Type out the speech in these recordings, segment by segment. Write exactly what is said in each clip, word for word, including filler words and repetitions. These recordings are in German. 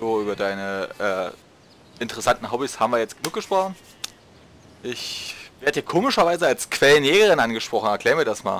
So, über deine äh, interessanten Hobbys haben wir jetzt genug gesprochen. Ich werde hier komischerweise als Quellenjägerin angesprochen. Erklär mir das mal.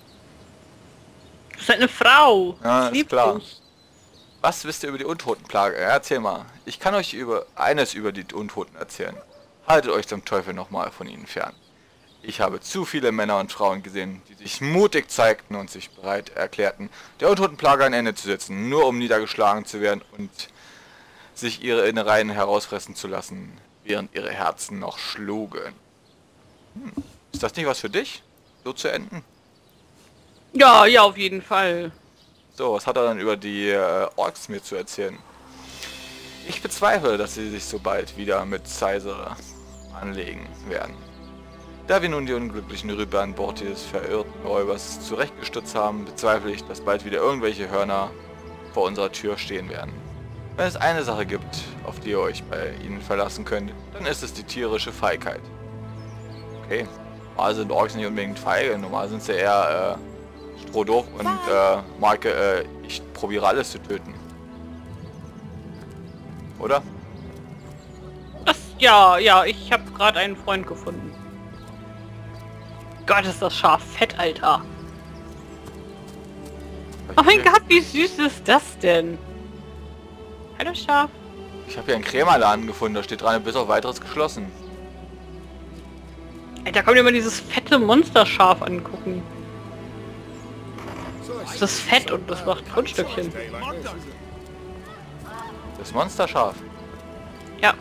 Du bist halt eine Frau. Ja, Das ist klar. Dich. Was wisst ihr über die Untotenplage? Ja, erzähl mal. Ich kann euch über eines über die Untoten erzählen. Haltet euch zum Teufel nochmal von ihnen fern. Ich habe zu viele Männer und Frauen gesehen, die sich mutig zeigten und sich bereit erklärten, der Untotenplage ein Ende zu setzen, nur um niedergeschlagen zu werden und sich ihre Innereien herausfressen zu lassen, während ihre Herzen noch schlugen. Hm. Ist das nicht was für dich, so zu enden? Ja, ja, auf jeden Fall. So, was hat er dann über die äh, Orks mir zu erzählen? Ich bezweifle, dass sie sich so bald wieder mit Caesar anlegen werden. Da wir nun die unglücklichen Rübe an Bord dieses verirrten Räubers zurechtgestutzt haben, bezweifle ich, dass bald wieder irgendwelche Hörner vor unserer Tür stehen werden. Wenn es eine Sache gibt, auf die ihr euch bei ihnen verlassen könnt, dann ist es die tierische Feigheit. Okay, normal sind Orks nicht unbedingt feige, normal sind sie eher äh, strohdoof und äh, Marke, äh, ich probiere alles zu töten. Oder? Das, ja, ja, ich habe gerade einen Freund gefunden. Gott, ist das Schaf fett, Alter. Oh mein Gott, wie süß ist das denn? Hallo Schaf. Ich habe hier einen Krämerladen gefunden, da steht dran, bis auf weiteres geschlossen. Alter, komm dir mal dieses fette Monsterschaf angucken. Das ist fett und das macht Grundstückchen. Das Monsterschaf? Ja.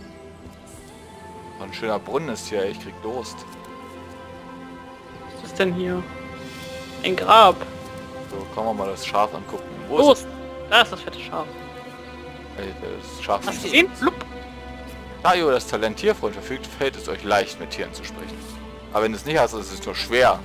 Ein schöner Brunnen ist hier, ich krieg Durst. Was ist denn hier? Ein Grab. So, kommen wir mal das Schaf angucken. Wo Wo ist ist? Da ist das fette Schaf. Ey, das Schaf. Hast du ihn? Flupp. Da ihr das Talent Tierfreund verfügt, fällt es euch leicht, mit Tieren zu sprechen. Aber wenn du es nicht hast, ist es nur schwer.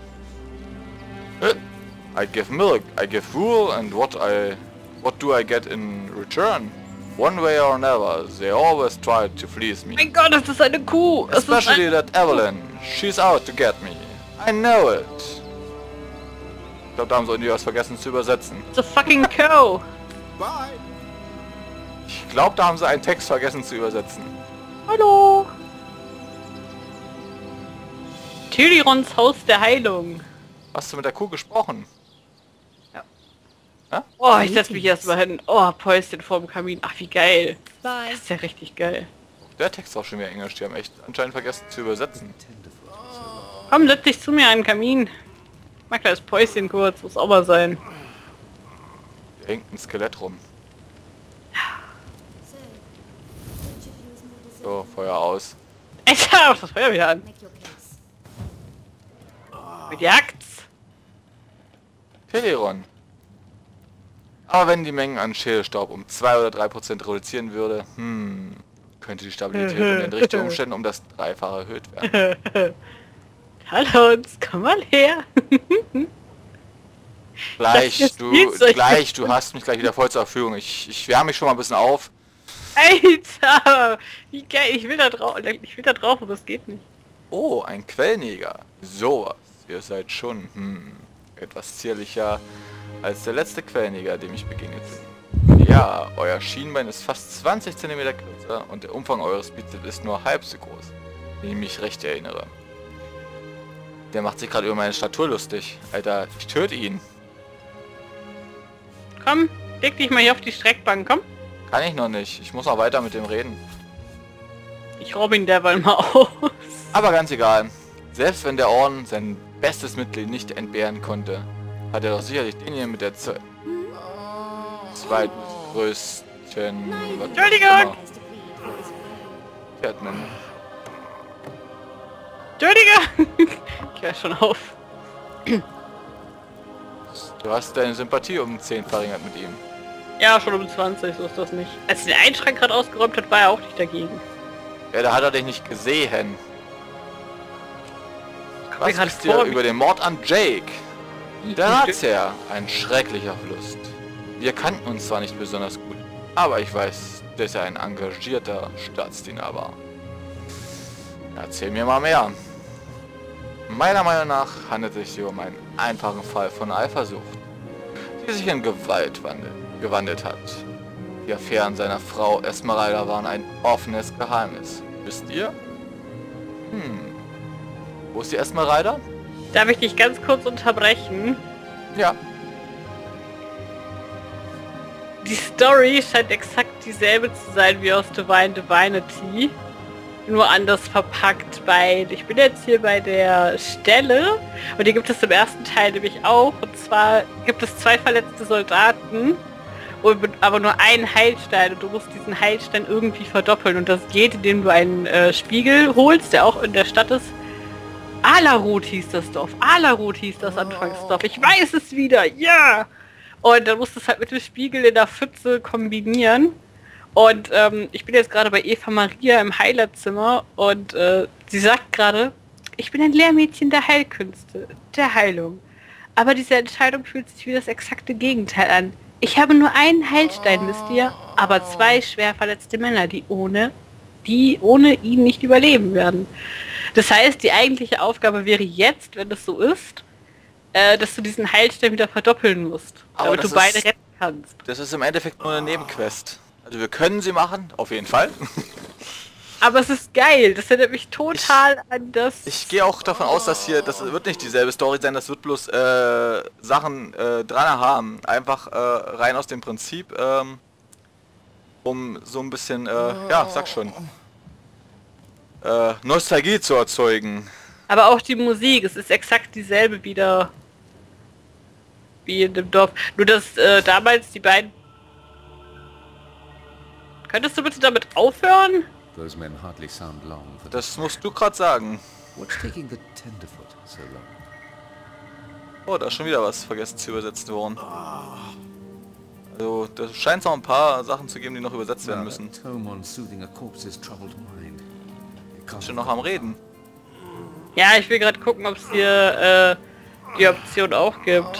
I give milk, I give wool, and what I, what do I get in return? One way or another, they always try to please me. Mein Gott, das ist eine Kuh. Das Especially ist that Evelyn, she's out to get me. I know it. Ich glaube, da haben sie irgendwie was vergessen zu übersetzen. It's a fucking cow. Bye. Ich glaube, da haben sie einen Text vergessen zu übersetzen. Hallo. Tylirons Haus der Heilung. Hast du mit der Kuh gesprochen? Ja. Ja? Oh, ich setze mich erstmal hin. Oh, Päuschen vorm Kamin. Ach, wie geil. Bye. Das ist ja richtig geil. Der Text ist auch schon wieder Englisch. Die haben echt anscheinend vergessen zu übersetzen. Komm, setz dich zu mir an den Kamin. Ich mag das Päuschen kurz. Muss auch mal sein. Hier hängt ein Skelett rum. So, Feuer aus. Ich hab das Feuer wieder an. Mit jagt's. Teleron. Aber wenn die Mengen an Schädelstaub um zwei oder drei Prozent reduzieren würde, hm, könnte die Stabilität in den richtigen Umständen um das Dreifache erhöht werden. Hallo uns, komm mal her. Gleich, du, gleich, du hast mich gleich wieder voll zur Verfügung. Ich, ich wärme mich schon mal ein bisschen auf. Alter, wie geil, ich will da drauf, ich will da drauf, aber es geht nicht. Oh, ein Quellenjäger. Sowas. Ihr seid schon, hm, etwas zierlicher als der letzte Quellenjäger, dem ich begegnet bin. Ja, euer Schienbein ist fast zwanzig Zentimeter kürzer und der Umfang eures Bizeps ist nur halb so groß, wenn ich mich recht erinnere. Der macht sich gerade über meine Statur lustig. Alter, ich töte ihn. Komm, leg dich mal hier auf die Streckbank, komm. Kann ich noch nicht. Ich muss noch weiter mit dem reden. Ich raub ihn derweil mal aus. Aber ganz egal. Selbst wenn der Orden sein bestes Mitglied nicht entbehren konnte, hat er doch sicherlich den hier mit der Z zweitgrößten... Entschuldigung! Catman. Entschuldigung! Ich hör schon auf. Du hast deine Sympathie um zehn verringert mit ihm. Ja, schon um zwanzig, so ist das nicht. Als er den Einschrank gerade ausgeräumt hat, war er auch nicht dagegen. Ja, da hat er dich nicht gesehen. Kommt mir Was grad wisst ihr vor, über den Mord an Jake? Der Ratsherr, ein schrecklicher Verlust. Wir kannten uns zwar nicht besonders gut, aber ich weiß, dass er ein engagierter Staatsdiener war. Erzähl mir mal mehr. Meiner Meinung nach handelt es sich um einen einfachen Fall von Eifersucht, die sich in Gewalt wandelt, gewandelt hat. Die Affären seiner Frau Esmeralda waren ein offenes Geheimnis. Wisst ihr? Hm. Wo ist die Esmeralda? Darf ich dich ganz kurz unterbrechen? Ja. Die Story scheint exakt dieselbe zu sein wie aus Divine Divinity. Nur anders verpackt. Bei, ich bin jetzt hier bei der Stelle und die gibt es im ersten Teil nämlich auch. Und zwar gibt es zwei verletzte Soldaten, und, aber nur einen Heilstein und du musst diesen Heilstein irgendwie verdoppeln. Und das geht, indem du einen äh, Spiegel holst, der auch in der Stadt ist. Alarut hieß das Dorf. Alarut hieß das Anfangsdorf. Ich weiß es wieder. Ja! Und dann musst du es halt mit dem Spiegel in der Pfütze kombinieren. Und ähm, ich bin jetzt gerade bei Eva Maria im Heilerzimmer und äh, sie sagt gerade, ich bin ein Lehrmädchen der Heilkünste, der Heilung. Aber diese Entscheidung fühlt sich wie das exakte Gegenteil an. Ich habe nur einen Heilstein, wisst ihr, aber zwei schwer verletzte Männer, die ohne, die ohne ihn nicht überleben werden. Das heißt, die eigentliche Aufgabe wäre jetzt, wenn das so ist, äh, dass du diesen Heilstein wieder verdoppeln musst, Aber damit du das beide ist- retten kannst. Das ist im Endeffekt nur eine Nebenquest. Also wir können sie machen, auf jeden Fall. Aber es ist geil, das erinnert mich total an das... Ich gehe auch davon aus, dass hier, das wird nicht dieselbe Story sein, das wird bloß äh, Sachen äh, dran haben. Einfach äh, rein aus dem Prinzip, ähm, um so ein bisschen, äh, ja, sag schon, äh, Nostalgie zu erzeugen. Aber auch die Musik, es ist exakt dieselbe wieder wie in dem Dorf. Nur dass äh, damals die beiden... Könntest du bitte damit aufhören? Those men hardly sound long for Das musst du gerade sagen. What's taking the Tenderfoot so long? Oh, da ist schon wieder was vergessen zu übersetzen worden. Also, da scheint es noch ein paar Sachen zu geben, die noch übersetzt werden müssen. That tome on soothing a corpse's troubled mind. It can't Schon noch am Reden. Ja, ich will gerade gucken, ob es hier äh, die Option auch gibt.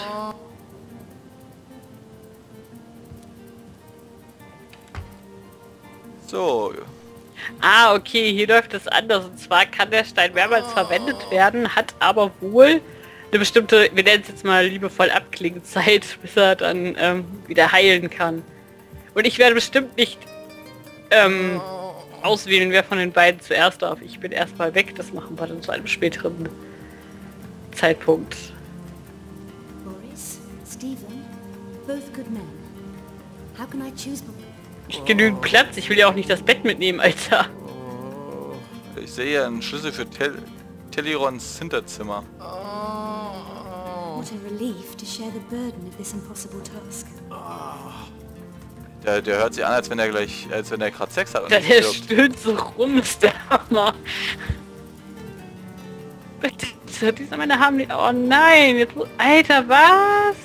So, Ah, okay, hier läuft es anders. Und zwar kann der Stein mehrmals verwendet werden, hat aber wohl eine bestimmte, wir nennen es jetzt mal liebevoll Abklingzeit, bis er dann ähm, wieder heilen kann. Und ich werde bestimmt nicht ähm, auswählen, wer von den beiden zuerst darf. Ich bin erstmal weg, das machen wir dann zu einem späteren Zeitpunkt. Boris, Stephen, both good men. How can I choose? Ich genügend Platz, ich will ja auch nicht das Bett mitnehmen, Alter. ich sehe hier einen Schlüssel für Tel Telirons Hinterzimmer. What a relief to share the burden of this impossible task. Der, der hört sich an, als wenn er gleich, als wenn er gerade Sex hat und Da nicht der stirbt. stöhnt so rum, ist der Hammer. Bitte, diese Männer haben die... Oh nein, jetzt... Alter, was?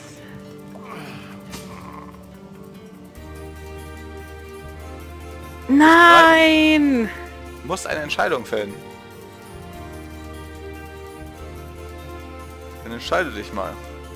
Nein! Du musst eine Entscheidung fällen. Dann entscheide dich mal.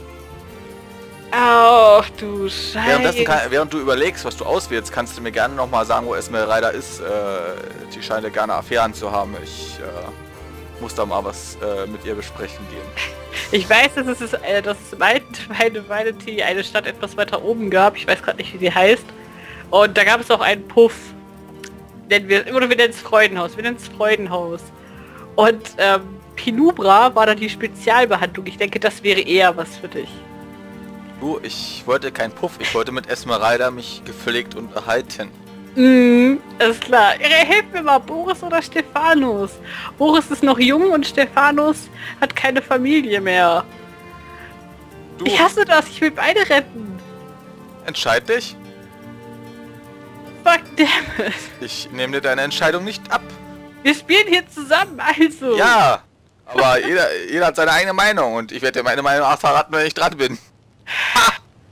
Ach du Scheiße. Währenddessen kann, während du überlegst, was du auswählst, kannst du mir gerne nochmal sagen, wo Esmeralda ist. Äh, die scheint ja gerne Affären zu haben. Ich äh, muss da mal was äh, mit ihr besprechen gehen. Ich weiß, dass es, äh, dass es im alten Divine Divinity eine Stadt etwas weiter oben gab. Ich weiß gerade nicht, wie sie heißt. Und da gab es auch einen Puff. Nennen wir, oder wir nennen es Freudenhaus. Wir nennen es Freudenhaus. Und ähm, Pinubra war dann die Spezialbehandlung. Ich denke, das wäre eher was für dich. Du, ich wollte keinen Puff, ich wollte mit Esmeralda mich gepflegt unterhalten. Mhm, ist klar. Hilf mir mal, Boris oder Stephanus? Boris ist noch jung und Stephanus hat keine Familie mehr. Du, Ich hasse das, ich will beide retten. entscheid dich. Fuck damn it. Ich nehme dir deine Entscheidung nicht ab. Wir spielen hier zusammen, also. Ja, aber jeder, jeder hat seine eigene Meinung und ich werde dir meine Meinung auch verraten, wenn ich dran bin. Ha!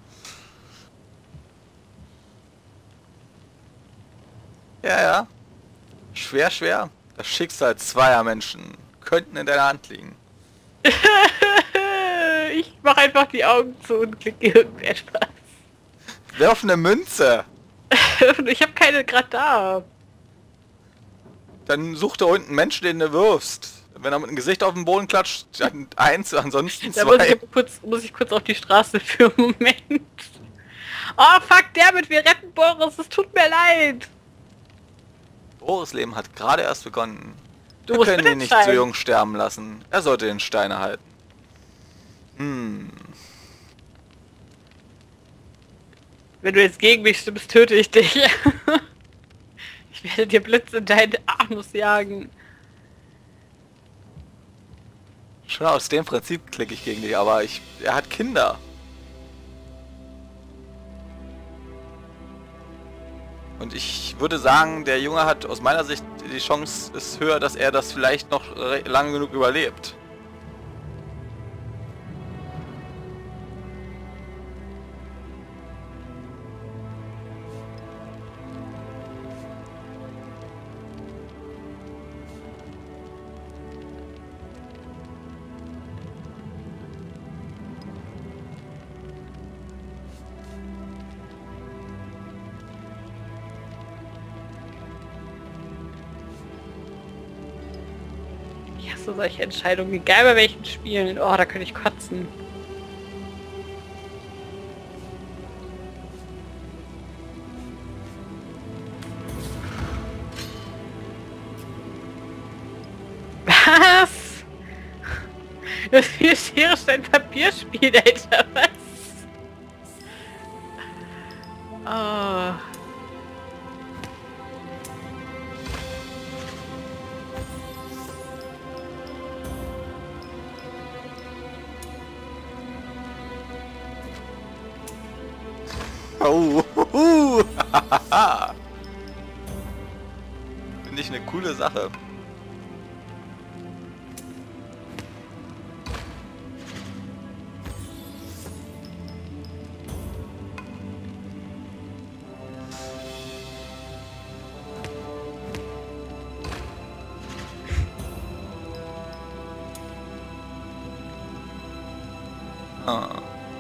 Ja, ja. Schwer, schwer. Das Schicksal zweier Menschen könnten in deiner Hand liegen. Ich mache einfach die Augen zu und klicke irgendetwas. Wirf eine Münze. Ich habe keine gerade da. Dann such da unten einen Menschen, den du wirfst. Wenn er mit dem Gesicht auf den Boden klatscht, dann eins, ansonsten Da muss zwei. ich, kurz, muss ich kurz auf die Straße für einen Moment. Oh fuck, damit, wir retten Boris, es tut mir leid. Boris' Leben hat gerade erst begonnen. Du Wir musst können ihn nicht mitentscheiden. zu jung sterben lassen. Er sollte den Stein erhalten. Hm. Wenn du jetzt gegen mich stimmst, töte ich dich. Ich werde dir Blitze in deinen Anus jagen. Schon aus dem Prinzip klicke ich gegen dich, aber ich, er hat Kinder. Und ich würde sagen, der Junge hat aus meiner Sicht die Chance ist höher, dass er das vielleicht noch lange genug überlebt. Ich hasse solche Entscheidungen, egal bei welchen Spielen. Oh, da könnte ich kotzen. Was? Das ist wie Schere, Stein, Papierspiel, Alter, was? Oh. Oh, uh, finde ich eine coole Sache. Ah.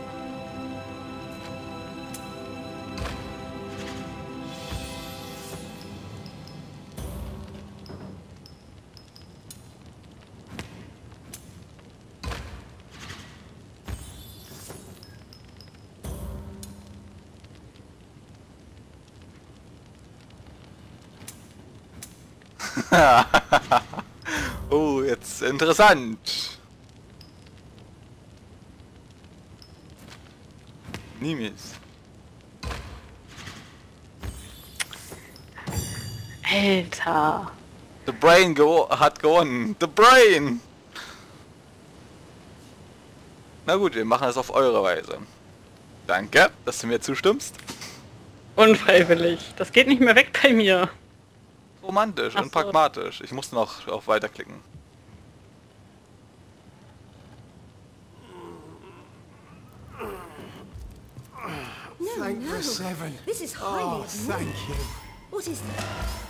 Oh, jetzt interessant. Nimis. Alter. The Brain go hat gewonnen. The Brain! Na gut, wir machen es auf eure Weise. Danke, dass du mir zustimmst. Unfreiwillig. Das geht nicht mehr weg bei mir. Romantisch Ach und so. pragmatisch. Ich musste noch auf Weiterklicken. No, Thank no. the seven. This is highly Oh, abnormal. thank you. What is that?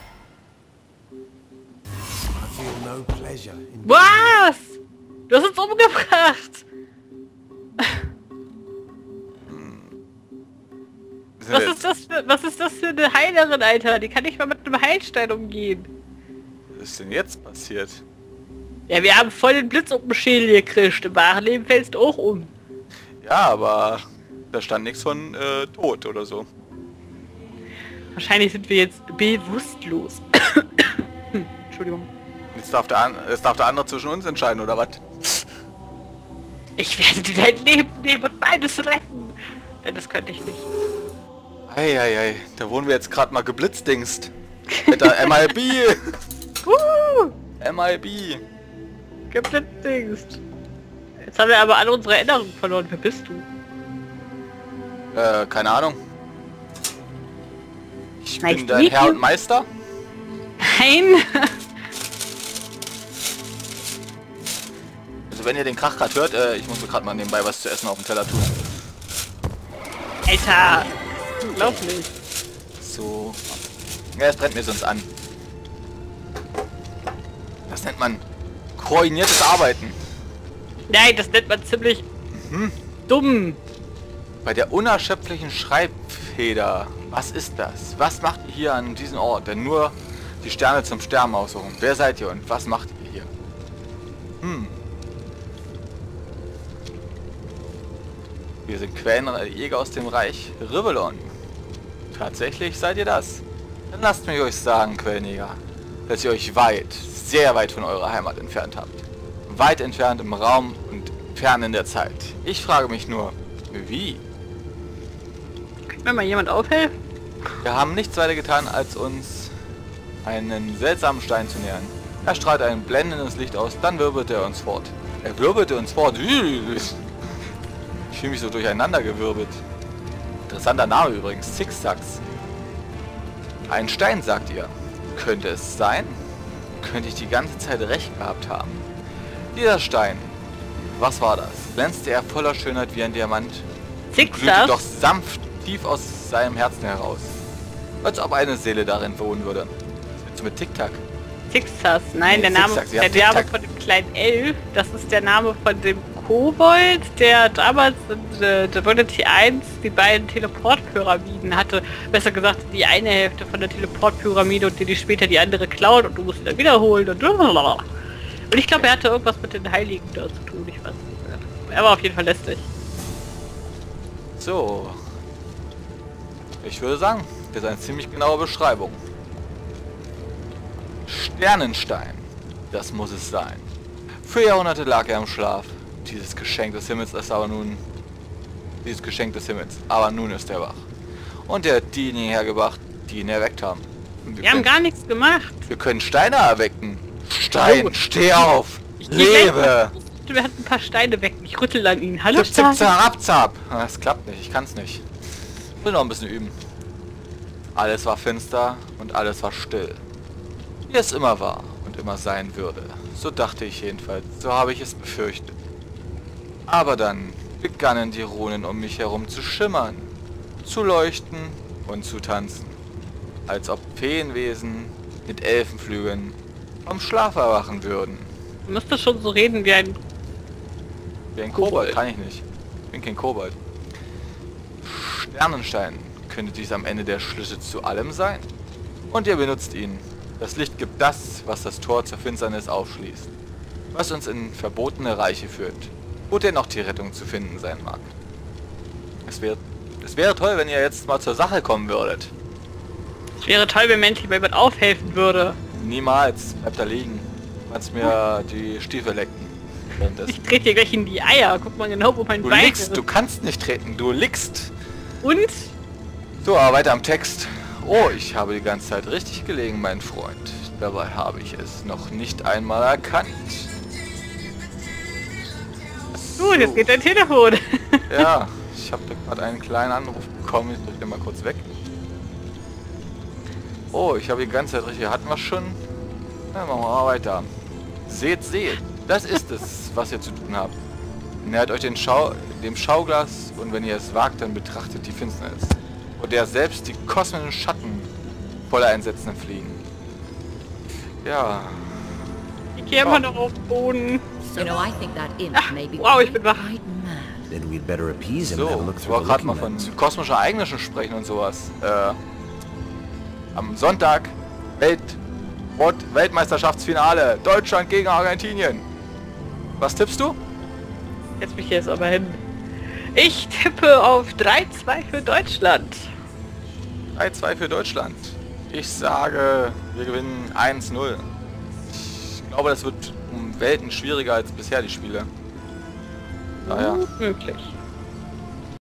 I feel no pleasure in Was? Du hast uns umgebracht. Wir sind Was jetzt- ist das für, was ist das für eine Heilerin, Alter? Die kann nicht mal mit einem Heilstein umgehen. Was ist denn jetzt passiert? Ja, wir haben voll den Blitz um den Schädel gekriegt. Im wahren Leben fällst du auch um. Ja, aber da stand nichts von äh, tot oder so. Wahrscheinlich sind wir jetzt bewusstlos. Entschuldigung. Jetzt darf, der an jetzt darf der andere zwischen uns entscheiden, oder was? Ich werde dir dein Leben nehmen und meines retten. Denn das könnte ich nicht. Eieiei, da wurden wir jetzt gerade mal geblitzdingst. Alter, M I B! Uh, M I B! geblitzdingst. Jetzt haben wir aber alle unsere Erinnerungen verloren. Wer bist du? Äh, keine Ahnung. Ich Nice bin to dein meet Herr you. und Meister. Nein. Also wenn ihr den Krach gerade hört, äh, ich muss mir gerade mal nebenbei was zu essen auf dem Teller tun. Alter. Unglaublich. So. Ja, es brennt mir sonst an. Das nennt man koordiniertes Arbeiten. Nein, das nennt man ziemlich dumm. Bei der unerschöpflichen Schreibfeder. Was ist das? Was macht ihr hier an diesem Ort? Denn nur die Sterne zum Sterben aussuchen. Wer seid ihr und was macht ihr hier? Hm. Wir sind Quellenjäger aus dem Reich Rivellon. Tatsächlich seid ihr das? Dann lasst mich euch sagen, Quellenjäger, dass ihr euch weit, sehr weit von eurer Heimat entfernt habt. Weit entfernt im Raum und fern in der Zeit. Ich frage mich nur, wie? Kann mir mal jemand aufhelfen? Wir haben nichts weiter getan, als uns einen seltsamen Stein zu nähern. Er strahlt ein blendendes Licht aus, dann wirbelte er uns fort. Er wirbelte uns fort. Ich fühle mich so durcheinander gewirbelt. Interessanter Name übrigens, Zigzags. Ein Stein, sagt ihr. Könnte es sein? Könnte ich die ganze Zeit recht gehabt haben? Dieser Stein, was war das? Glänzte er voller Schönheit wie ein Diamant? Glühte Zigzags? doch sanft tief aus seinem Herzen heraus. Als ob eine Seele darin wohnen würde. Was willst du mit Tic-Tac? Zigzags, nein, Nee, der Name, Zigzags, der ja, Name Tic-Tac. von dem kleinen Elf, das ist der Name von dem Kobold, der damals in äh, Divinity eins die beiden Teleportpyramiden hatte. Besser gesagt, die eine Hälfte von der Teleportpyramide und die, die später die andere klaut und du musst sie dann wiederholen und blablabla. Und ich glaube, er hatte irgendwas mit den Heiligen da zu tun, ich weiß nicht mehr. Er war auf jeden Fall lästig. So. Ich würde sagen, das ist eine ziemlich genaue Beschreibung. Sternenstein. Das muss es sein. Für Jahrhunderte lag er im Schlaf. Dieses Geschenk des Himmels ist aber nun... Dieses Geschenk des Himmels. Aber nun ist er wach. Und er hat diejenigen hergebracht, die ihn erweckt haben. Und Wir haben können, gar nichts gemacht. wir können Steine erwecken. Stein, Oh. steh auf! Ich geh gleich Lebe! mal- Wir hatten ein paar Steine weg. Ich rüttel an ihn. Hallo, Zip, zip, Stein. zap, ab, zap. Ah, das klappt nicht, ich kann's nicht. Ich will noch ein bisschen üben. Alles war finster und alles war still. Wie es immer war und immer sein würde. So dachte ich jedenfalls, so habe ich es befürchtet. Aber dann begannen die Runen um mich herum zu schimmern, zu leuchten und zu tanzen. Als ob Feenwesen mit Elfenflügeln vom Schlaf erwachen würden. Du müsstest schon so reden wie ein... Wie ein Kobold. Kobold, kann ich nicht. Ich bin kein Kobold. Sternenstein. Könnte dies am Ende der Schlüssel zu allem sein? Und ihr benutzt ihn. Das Licht gibt das, was das Tor zur Finsternis aufschließt. Was uns in verbotene Reiche führt. Wo dennoch die Rettung zu finden sein mag. Es wäre, es wäre toll, wenn ihr jetzt mal zur Sache kommen würdet. Es wäre toll, wenn mir endlich mal jemand aufhelfen würde. Niemals. Bleibt da liegen. Du kannst mir die Stiefel lecken. Währenddessen. Ich trete dir gleich in die Eier. Guck mal genau, wo mein Du Bein liegst, ist. du kannst nicht treten, du liegst. Und? So, aber weiter am Text. Oh, ich habe die ganze Zeit richtig gelegen, mein Freund. Dabei habe ich es noch nicht einmal erkannt. Gut, jetzt geht dein Telefon. Ja, ich habe gerade einen kleinen Anruf bekommen. Ich drücke den mal kurz weg. Oh, ich habe die ganze Zeit richtig... Hatten wir schon? Na, machen wir mal weiter. Seht, seht. Das ist es, was ihr zu tun habt. Nähert euch den Schau dem Schauglas und wenn ihr es wagt, dann betrachtet die Finsternis. Und der selbst die kosmischen Schatten voller Entsetzen entfliegen. Ja. Ich gehe immer noch auf den Boden. You know, I think that imp Ah, may be wow, ich bin wach. quite mad. Then we'd better appease him and have a So, look ich through wollte the gerade looking mal von lens. kosmischen Ereignissen sprechen und sowas. Äh, am Sonntag Welt Welt- Weltmeisterschaftsfinale. Deutschland gegen Argentinien. Was tippst du? Jetzt mich jetzt aber hin. Ich tippe auf drei zwei für Deutschland. drei zwei für Deutschland. Ich sage, wir gewinnen eins null. Ich glaube, das wird um Welten schwieriger als bisher die Spiele. Daher. Gut möglich.